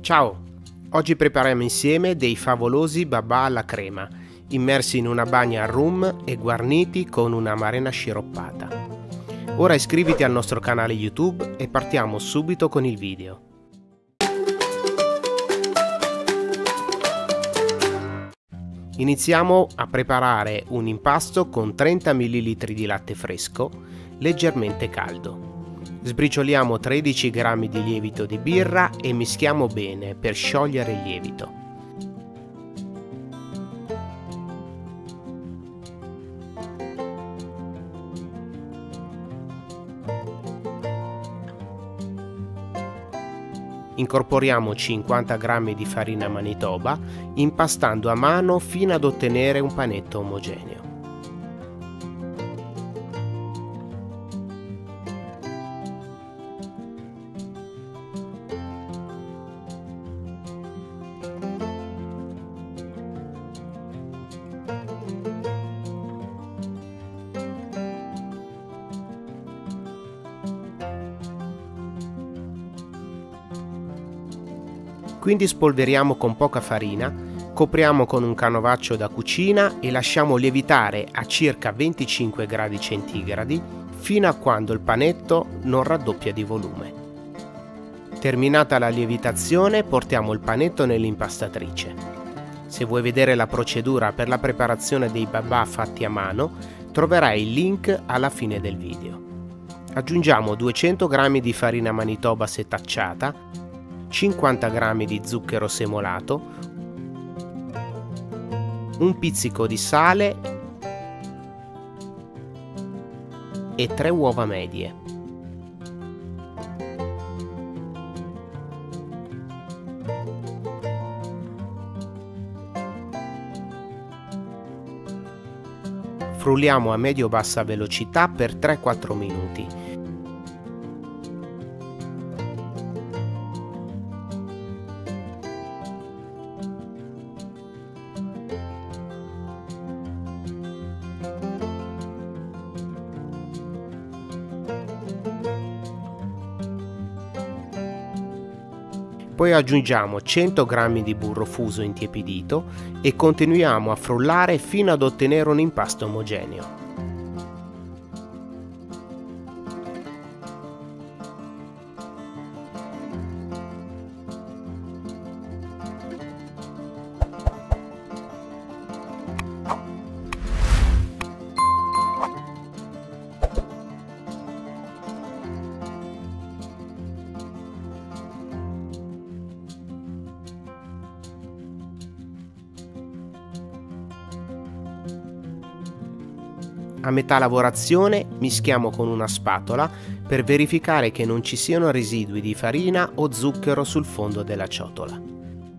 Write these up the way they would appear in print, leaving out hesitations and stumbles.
Ciao! Oggi prepariamo insieme dei favolosi babà alla crema, immersi in una bagna al rum e guarniti con una amarena sciroppata. Ora iscriviti al nostro canale YouTube e partiamo subito con il video. Iniziamo a preparare un impasto con 30 ml di latte fresco, leggermente caldo. Sbricioliamo 13 g di lievito di birra e mischiamo bene per sciogliere il lievito. Incorporiamo 50 g di farina Manitoba, impastando a mano fino ad ottenere un panetto omogeneo. Quindi spolveriamo con poca farina, copriamo con un canovaccio da cucina e lasciamo lievitare a circa 25 gradi centigradi fino a quando il panetto non raddoppia di volume. Terminata la lievitazione, portiamo il panetto nell'impastatrice. Se vuoi vedere la procedura per la preparazione dei babà fatti a mano, troverai il link alla fine del video. Aggiungiamo 200 g di farina Manitoba setacciata, 50 g di zucchero semolato, un pizzico di sale e 3 uova medie. Frulliamo a medio-bassa velocità per 3-4 minuti. Poi aggiungiamo 100 g di burro fuso intiepidito e continuiamo a frullare fino ad ottenere un impasto omogeneo. A metà lavorazione mischiamo con una spatola per verificare che non ci siano residui di farina o zucchero sul fondo della ciotola.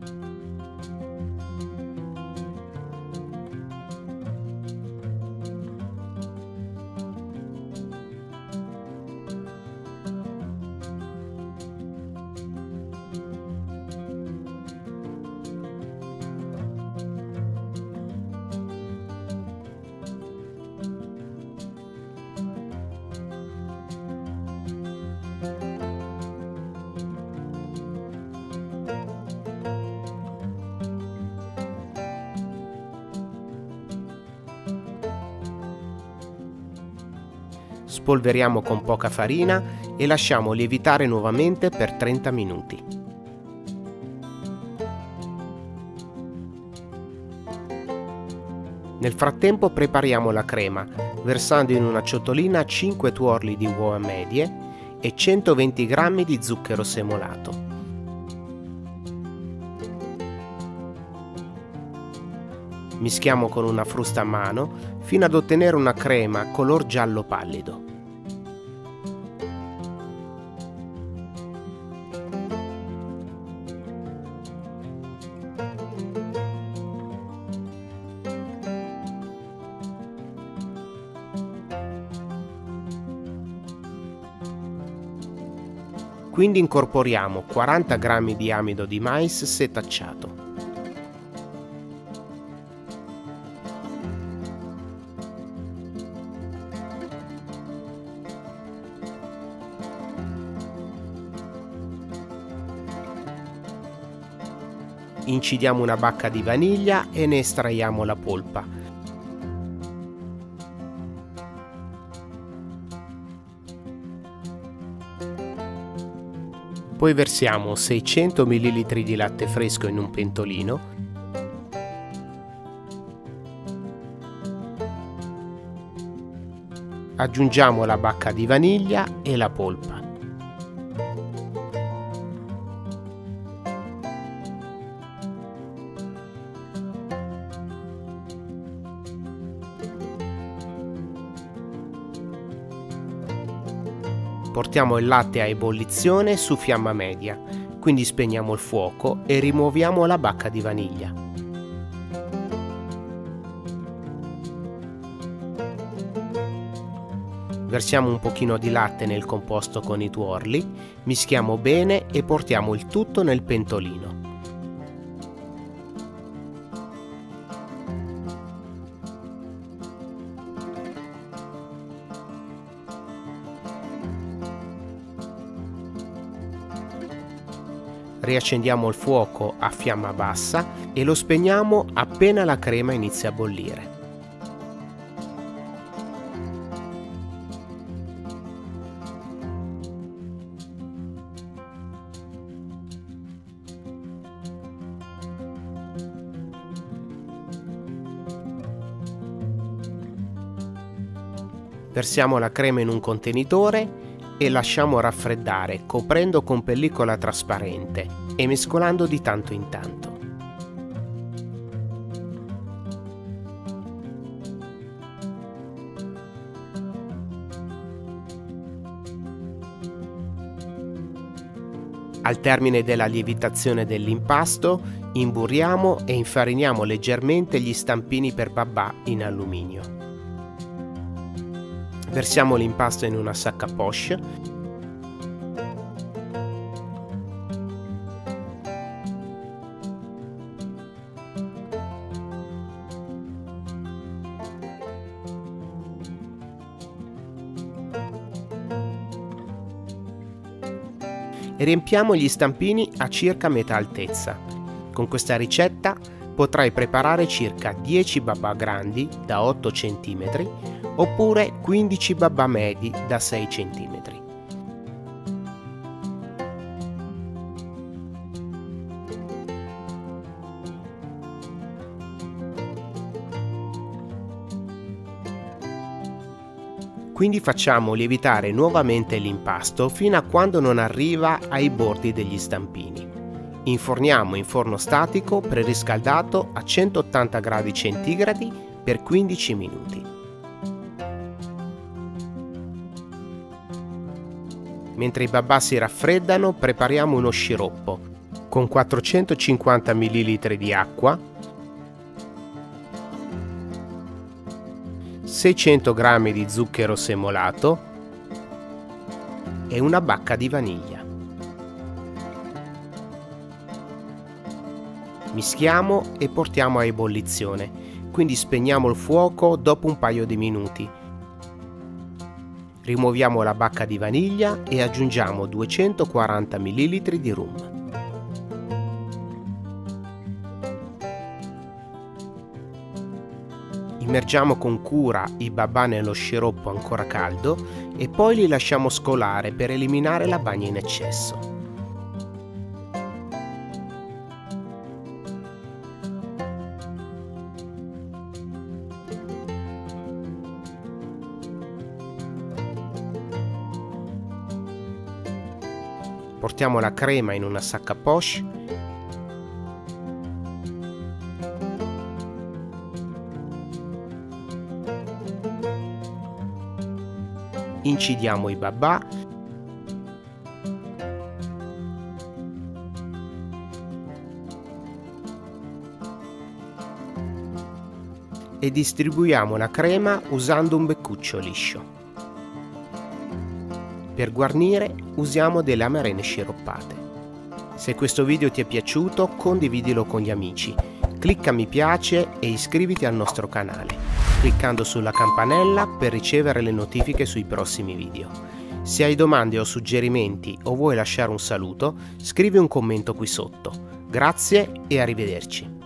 Spolveriamo con poca farina e lasciamo lievitare nuovamente per 30 minuti. Nel frattempo prepariamo la crema, versando in una ciotolina 5 tuorli di uova medie e 120 g di zucchero semolato. Mischiamo con una frusta a mano fino ad ottenere una crema color giallo pallido. Quindi incorporiamo 40 g di amido di mais setacciato. Incidiamo una bacca di vaniglia e ne estraiamo la polpa. Poi versiamo 600 ml di latte fresco in un pentolino. Aggiungiamo la bacca di vaniglia e la polpa. Portiamo il latte a ebollizione su fiamma media, quindi spegniamo il fuoco e rimuoviamo la bacca di vaniglia. Versiamo un pochino di latte nel composto con i tuorli, mischiamo bene e portiamo il tutto nel pentolino. Riaccendiamo il fuoco a fiamma bassa e lo spegniamo appena la crema inizia a bollire. Versiamo la crema in un contenitore e lasciamo raffreddare coprendo con pellicola trasparente e mescolando di tanto in tanto. Al termine della lievitazione dell'impasto, imburriamo e infariniamo leggermente gli stampini per babà in alluminio. Versiamo l'impasto in una sacca poche. E riempiamo gli stampini a circa metà altezza. Con questa ricetta potrai preparare circa 10 babà grandi da 8 cm oppure 15 babà medi da 6 cm. Quindi facciamo lievitare nuovamente l'impasto fino a quando non arriva ai bordi degli stampini. Inforniamo in forno statico preriscaldato a 180 gradi centigradi per 15 minuti. Mentre i babà si raffreddano, prepariamo uno sciroppo con 450 ml di acqua, 600 g di zucchero semolato e una bacca di vaniglia. Mischiamo e portiamo a ebollizione, quindi spegniamo il fuoco dopo un paio di minuti. Rimuoviamo la bacca di vaniglia e aggiungiamo 240 ml di rum. Immergiamo con cura i babà nello sciroppo ancora caldo e poi li lasciamo scolare per eliminare la bagna in eccesso. Portiamo la crema in una sacca poche. Incidiamo i babà. E distribuiamo la crema usando un beccuccio liscio. Per guarnire usiamo delle amarene sciroppate. Se questo video ti è piaciuto, condividilo con gli amici. Clicca mi piace e iscriviti al nostro canale, cliccando sulla campanella per ricevere le notifiche sui prossimi video. Se hai domande o suggerimenti o vuoi lasciare un saluto, scrivi un commento qui sotto. Grazie e arrivederci.